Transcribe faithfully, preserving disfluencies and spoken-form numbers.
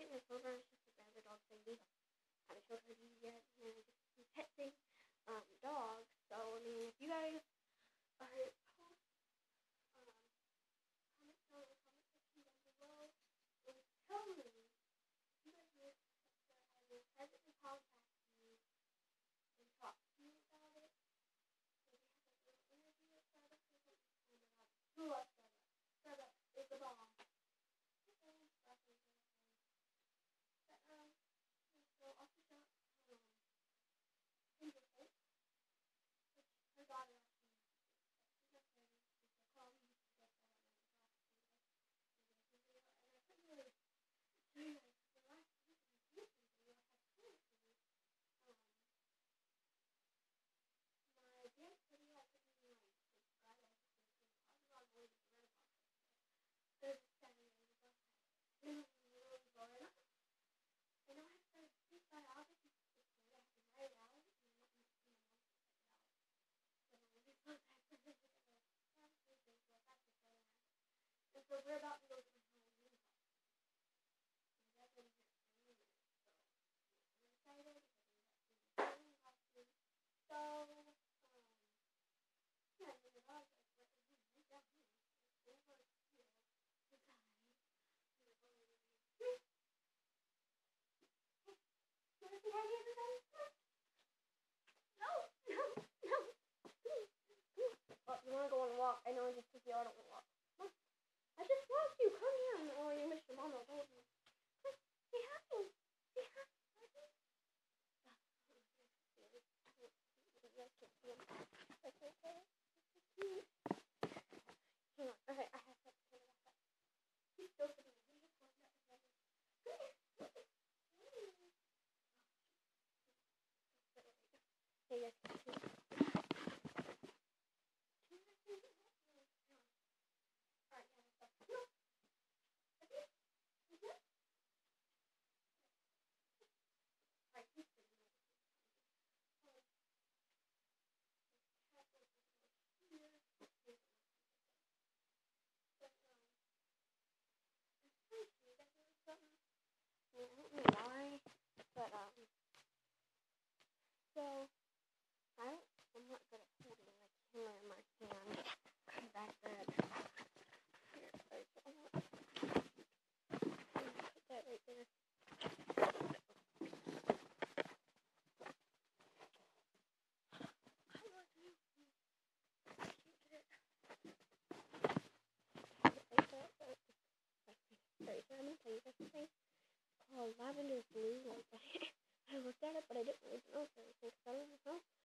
getting this over. It's just a regular dog baby. I haven't showed her these yet. And then just some pet thing, um, dogs. So I mean, if you guys are post, um, comment down in the comment section down below and tell me if you guys want that I will privately contact you and talk to you about it. Maybe have like a little interview with Starbucks or something. Oh my god, who loves Starbucks? Starbucks is the bomb. Okay, Starbucks is the bomb. But um, yeah, so off the shop, um, Ginger Hope, which her daughter actually uses it, but she's not ready. She's like, oh, we used to get that on my class anyway. And I couldn't really show you guys the last week of the Houston video. I had plans to do. Um, my dance video, I couldn't even like subscribe. I was just going to I was on board with the red box. There's Saturday, the bus had it. It was really boring. I know I have to speak by August. It's good. I have to write it out, and I'm not going to see my mom to check it out. So we'll be so excited to look at the obviously things like that's just going to happen. And so we're about to go to my Halloween costume. And that's in here in a minute. So I'm excited because I'm about to do my Halloween costume. So, um, yeah, and then the dog's like, what is he? He's down here. Like, over here. To die. I'm like, oh, over here. You want to say hi to everybody? No, no, no. Please, please. Oh, you want to go on a walk? I know I just took you out on a walk. Come on. I just walked you. Come here. Oh, you missed your mama. Hold me. Come. Say hi. Say hi. That's okay. That's cute. Hang on. Okay, I have to turn it off. He's still sitting there. He just walked up and said, come here. Hey, guys. Alright, yeah, that's up. No. Okay. Mm-hmm. Alright, he's sitting there. Oh, cat was over here. But, um, it's pretty cute. I think it's something. I mean, I don't know why, but, um, so, I don't, I'm not good at holding the camera in my hand. I'm that good. Here, like, I'm not, put that right there. Come on, you. I can't get it. Like that, but, like, right here, I'm gonna tell you guys something. It's called Lavender Blue. Like, I looked at it, but I didn't really know if anything, because I don't know